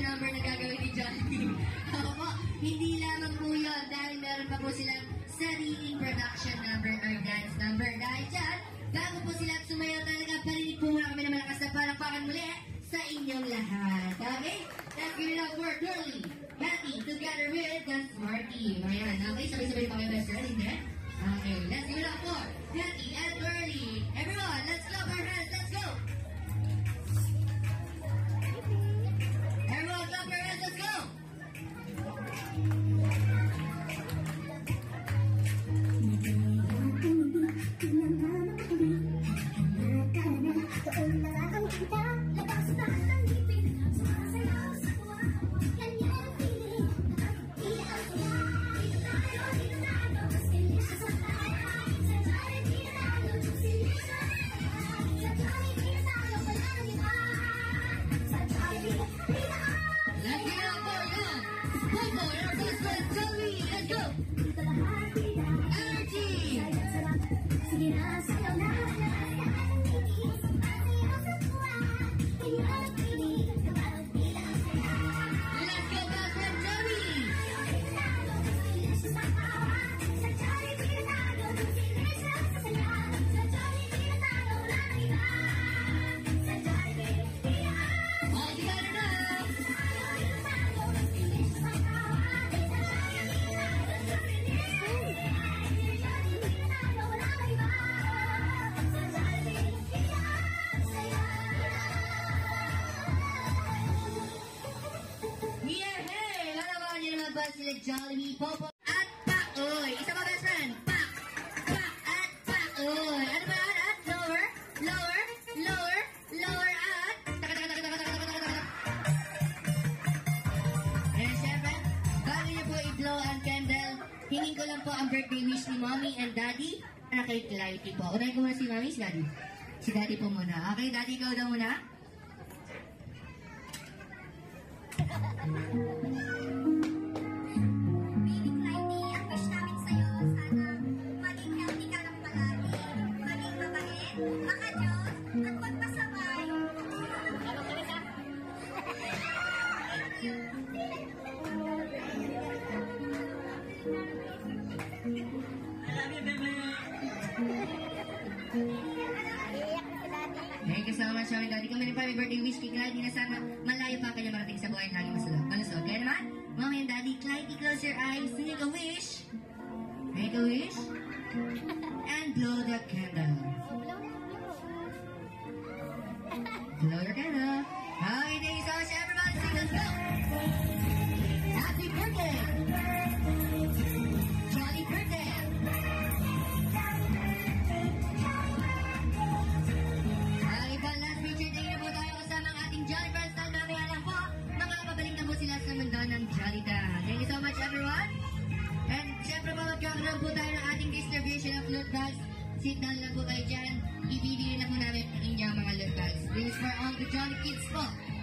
number na gagawin ni Johnny. Opo, hindi lamang po yun dahil meron pa po silang sariling production number or dance number. Dahil dyan, bago po sila sumayaw talaga, parinig po muna kami na malakas na palakpakan muli sa inyong lahat. Okay? Let's give it up for Girly, Happy, together with the Smart Team. Ayan, okay? Sabay-sabay pa kayo best friend, hindi? Okay, let's give it up for Happy and Girly. Everyone, let's clap our hands. Let's go! Everyone, clap your hands. Let's go! Sila Jollibee, Popo, at Paoy. Isa pa best friend? Pak, at Paoy. Ano ba yan? At lower, at and syempre, bago niyo po i-blow ang candle, hingin ko lang po ang birthday wish ni Mommy and Daddy na kay Clarity po. Unahin ko muna si Mommy, si Daddy. Si Daddy po muna. Okay, Daddy, ikaw daw muna. Mga Diyos at magpasabay. Thank you so much, Mommy Daddy. Kami rin pa may birthday wish kay Clyde na sana malayo pa kanya marating sa buhay lagi malusog. Kaya naman, Mommy and Daddy, Clyde, close your eyes, make a wish. Make a wish. And blow the candle. Blow your candle. Okay, thank you so much, everybody. Let's go. Happy birthday. Jolly birthday. Okay po, last feature day na po tayo kasama ang ating Jolly Friends. Mamaya lang po, makakabalik na po sila sa mundo ng Jolly Town. Thank you so much, everyone. And syempre po, magkakaroon po tayo ng ating distribution of loot bags. Sit down lang po kayo dyan. Ibibili na po namin ang inyong mga loot bags. This is for all the Jolly Kids po.